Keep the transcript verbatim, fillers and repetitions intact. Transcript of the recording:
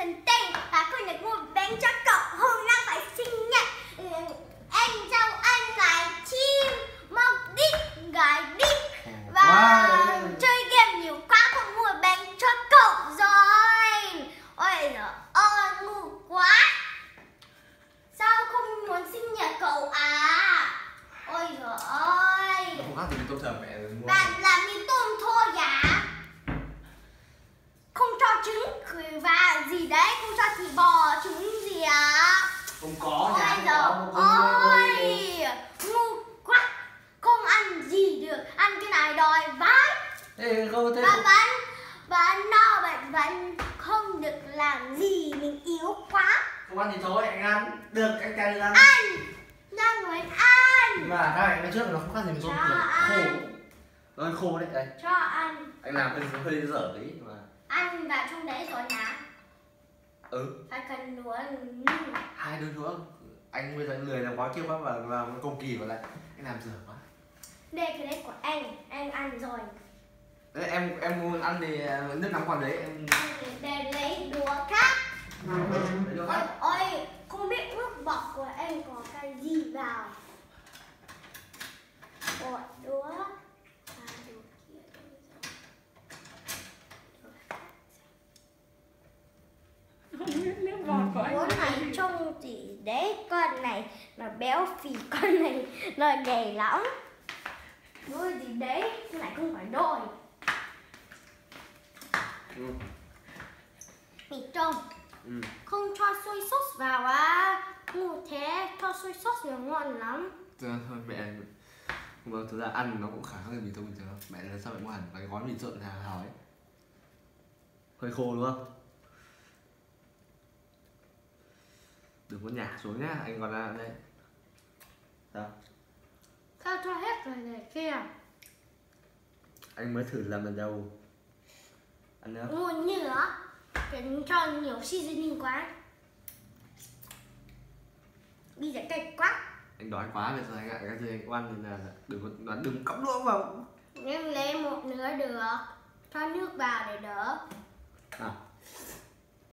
thần tinh và con được mua bánh cho cậu hôm nay phải sinh nhật. Ừ, anh chào anh là chim mọc đít gái đít và wow. Chơi game nhiều quá không mua bánh cho cậu rồi. Ôi giời ơi ngu quá. Sao không muốn sinh nhật cậu à? Ôi giời ơi. Không khác gì mình tôm thở mẹ rồi mua. Bạn làm như tôm thôi dạ. Không cho trứng và gì đấy, không cho thịt bò trứng gì à? Không có nhà. Ôi giời ơi ngu quá. Không ăn gì được, ăn cái này đòi vãi. Ê, không thế. Và vẫn và no bạn vẫn không được làm gì, mình yếu quá. Không ăn thì thôi, anh ăn. Được, anh cay được ăn. Ăn, đang muốn ăn. Mà cái này cái trước nó không khác gì mình tôm thở khô. Nó hơi khô đấy, đây. Cho ăn. Anh làm hơi hơi dở đấy mà. Ăn vào trong đấy rồi hả? Ừ. Phải cần đũa. Hai đôi đũa. Anh bây giờ lười làm quá kia quá và làm cầu kỳ vào lại. Anh làm dở quá. Đây cái đấy của anh, anh ăn rồi. Đấy, em em muốn ăn thì nước nóng còn đấy em. Để lấy đũa khác. Lấy đũa khác. Ôi, ôi, không biết nước bọt của anh có cái gì vào. Ôi, đũa. À, đũa kia. Không biết nước bọt của anh. Đũa này trông thì đấy, con này nó béo phì, con này nó gầy lắm. Đũa gì đấy, cái này không phải đôi. Ừ. Mì trông. Ừ. Không cho soy sauce vào à? Ngu thế, cho soy sauce là ngon lắm. Thôi mẹ, vâng thực ra ăn nó cũng khá khác mì tôm bình thường. Mẹ là sao mẹ mua hẳn cái gói mì trộn hào hào ấy. Hơi khô đúng không? Đừng có nhả xuống nhá, anh còn ra đây. Sao? Sao cho hết rồi này kia? Anh mới thử làm lần đầu. Ăn nữa. Ngu nhựa. Đừng cho nhiều seasoning quá. Bây giờ cay quá. Anh đói quá bây giờ anh ạ, cái gì anh ăn thì là đừng có đừng cắm đũa vào. Em lấy một nửa được. Cho nước vào để đỡ. À.